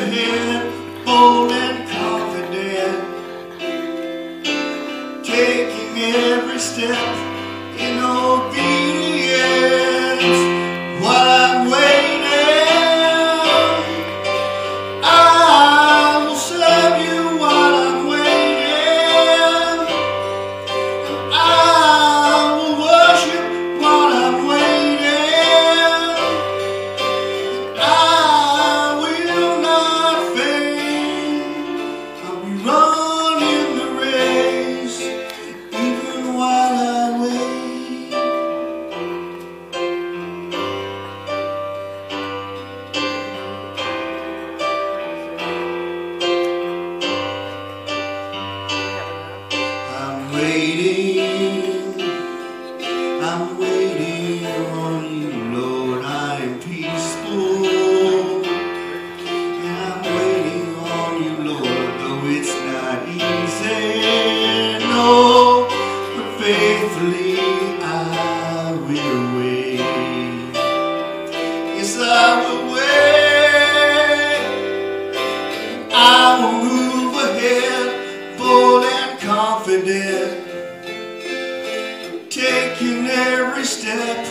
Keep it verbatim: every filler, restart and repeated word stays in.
ahead, bold and confident, taking every step in obedience. While I'm waiting, I will serve you while I'm waiting. I will worship while I'm waiting. I will not faint. I'll be running the race even while I wait. I'm waiting, I'm waiting on you, Lord. I am peaceful, and I'm waiting on you, Lord, though it's not easy, no, but faithfully I will wait. Yes, I will wait. I will move ahead, bold and confident, taking every step